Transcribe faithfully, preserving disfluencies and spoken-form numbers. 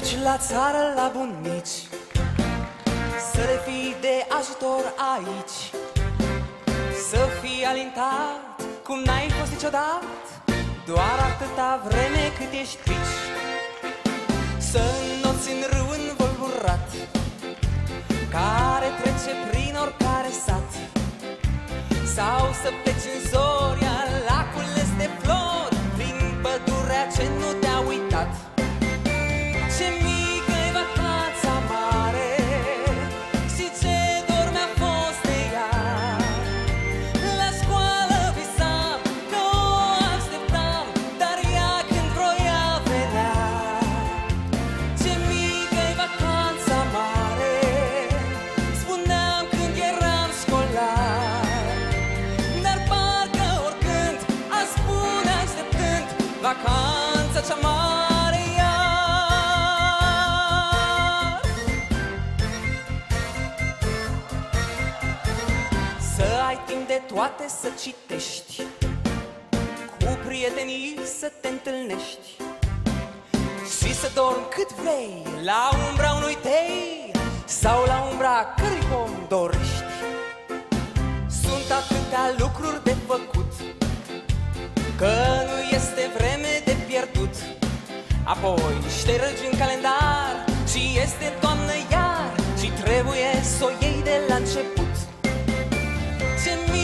duci la țară la bunici, să le fii de ajutor aici, să fii alintat cum n-ai fost niciodată, doar atâta vreme cât ești pici. Să înnoți în râu învolburat, care trece prin oricare sat, sau să pleci în zoria lacul este flori, prin pădurea ce nu te-a uitat. Ce mică e vacanța mare și ce dor mi-a fost de ea. La școală visam că o așteptam, dar ea când vroia venea. Ce mică e vacanța mare, spuneam când eram școlar, dar parcă oricând aș spune așteptând vacanța cea mare iar. Să ai timp de toate să citești, cu prietenii să te întâlnești și să dormi cât vrei la umbra unui tei sau la umbra cărui pom dorești. Sunt atâtea lucruri de făcut că nu este vreme de pierdut. Apoi ștergi în calendar și este toamnă iar și trebuie să o iei de la început. Ce